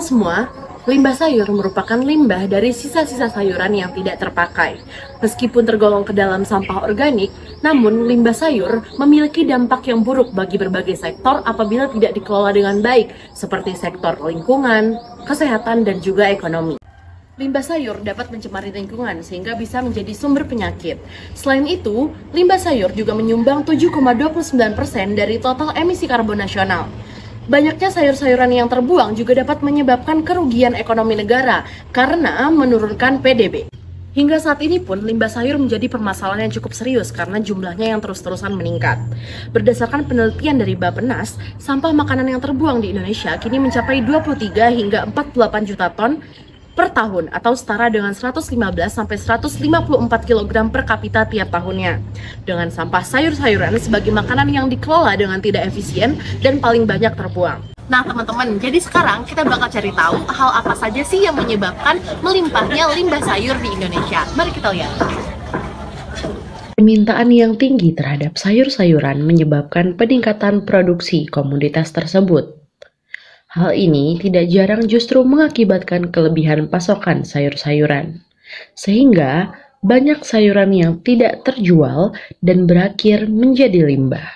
semua, limbah sayur merupakan limbah dari sisa-sisa sayuran yang tidak terpakai. Meskipun tergolong ke dalam sampah organik, namun limbah sayur memiliki dampak yang buruk bagi berbagai sektor apabila tidak dikelola dengan baik, seperti sektor lingkungan, kesehatan, dan juga ekonomi. Limbah sayur dapat mencemari lingkungan sehingga bisa menjadi sumber penyakit. Selain itu, limbah sayur juga menyumbang 7,29% dari total emisi karbon nasional. Banyaknya sayur-sayuran yang terbuang juga dapat menyebabkan kerugian ekonomi negara karena menurunkan PDB. Hingga saat ini pun limbah sayur menjadi permasalahan yang cukup serius karena jumlahnya yang terus-terusan meningkat. Berdasarkan penelitian dari Bappenas, sampah makanan yang terbuang di Indonesia kini mencapai 23 hingga 48 juta ton per tahun atau setara dengan 115 sampai 154 kg per kapita tiap tahunnya. Dengan sampah sayur-sayuran sebagai makanan yang dikelola dengan tidak efisien dan paling banyak terbuang. Nah teman-teman, jadi sekarang kita bakal cari tahu hal apa saja sih yang menyebabkan melimpahnya limbah sayur di Indonesia. Mari kita lihat. Permintaan yang tinggi terhadap sayur-sayuran menyebabkan peningkatan produksi komoditas tersebut. Hal ini tidak jarang justru mengakibatkan kelebihan pasokan sayur-sayuran, sehingga banyak sayuran yang tidak terjual dan berakhir menjadi limbah.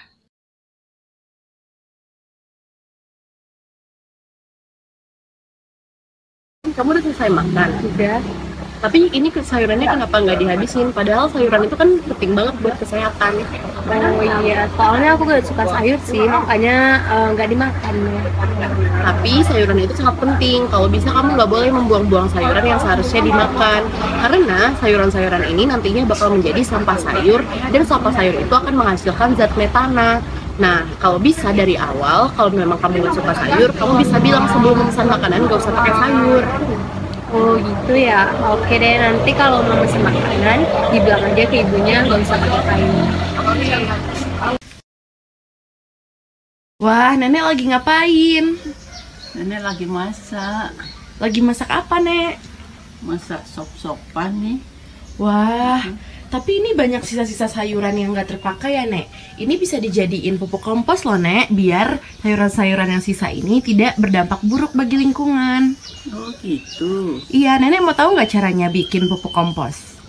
Kamu udah selesai makan? Udah. Tapi ini sayurannya kenapa nggak dihabisin? Padahal sayuran itu kan penting banget buat kesehatan. Oh iya, soalnya aku gak suka sayur sih, makanya nggak dimakan. Tapi sayuran itu sangat penting. Kalau bisa kamu nggak boleh membuang-buang sayuran yang seharusnya dimakan. Karena sayuran-sayuran ini nantinya bakal menjadi sampah sayur, dan sampah sayur itu akan menghasilkan zat metana. Nah, kalau bisa dari awal, kalau memang kamu nggak suka sayur, kamu bisa bilang sebelum memesan makanan nggak usah pakai sayur. Oh gitu ya, oke deh, nanti kalau mau pesan makanan dibilang aja ke ibunya nggak usah pakai sayur. Wah, nenek lagi ngapain? Nenek lagi masak. Lagi masak apa, Nek? Masak sop-sopan nih. Wah, tapi ini banyak sisa-sisa sayuran yang nggak terpakai ya, Nek. Ini bisa dijadiin pupuk kompos loh, Nek, biar sayuran-sayuran yang sisa ini tidak berdampak buruk bagi lingkungan. Oh gitu. Iya, Nenek mau tahu nggak caranya bikin pupuk kompos?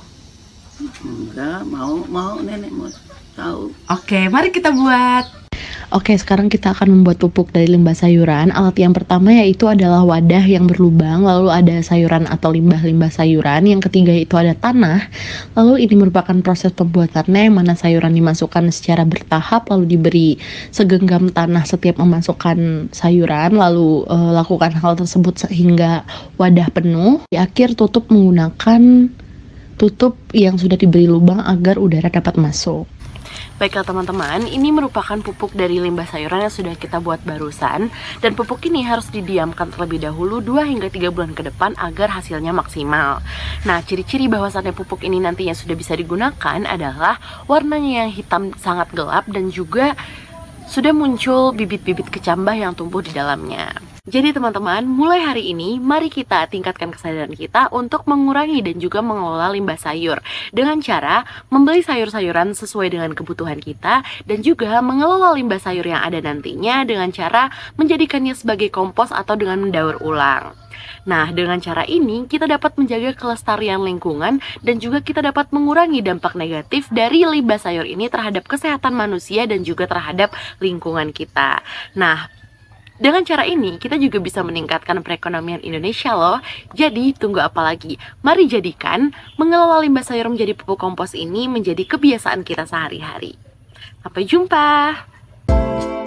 Enggak, mau nenek mau tahu. Oke, mari kita buat. Oke, sekarang kita akan membuat pupuk dari limbah sayuran. Alat yang pertama yaitu adalah wadah yang berlubang, lalu ada sayuran atau limbah-limbah sayuran. Yang ketiga itu ada tanah. Lalu ini merupakan proses pembuatannya, yang mana sayuran dimasukkan secara bertahap, lalu diberi segenggam tanah setiap memasukkan sayuran, lalu lakukan hal tersebut sehingga wadah penuh. Di akhir tutup menggunakan tutup yang sudah diberi lubang agar udara dapat masuk. Baiklah teman-teman, ini merupakan pupuk dari limbah sayuran yang sudah kita buat barusan. Dan pupuk ini harus didiamkan terlebih dahulu 2 hingga 3 bulan ke depan agar hasilnya maksimal. Nah, ciri-ciri bahwasannya pupuk ini nantinya sudah bisa digunakan adalah warnanya yang hitam sangat gelap dan juga sudah muncul bibit-bibit kecambah yang tumbuh di dalamnya. Jadi teman-teman, mulai hari ini mari kita tingkatkan kesadaran kita untuk mengurangi dan juga mengelola limbah sayur dengan cara membeli sayur-sayuran sesuai dengan kebutuhan kita dan juga mengelola limbah sayur yang ada nantinya dengan cara menjadikannya sebagai kompos atau dengan mendaur ulang. Nah, dengan cara ini kita dapat menjaga kelestarian lingkungan dan juga kita dapat mengurangi dampak negatif dari limbah sayur ini terhadap kesehatan manusia dan juga terhadap lingkungan kita. Nah, dengan cara ini, kita juga bisa meningkatkan perekonomian Indonesia loh. Jadi, tunggu apa lagi? Mari jadikan mengelola limbah sayur menjadi pupuk kompos ini menjadi kebiasaan kita sehari-hari. Sampai jumpa!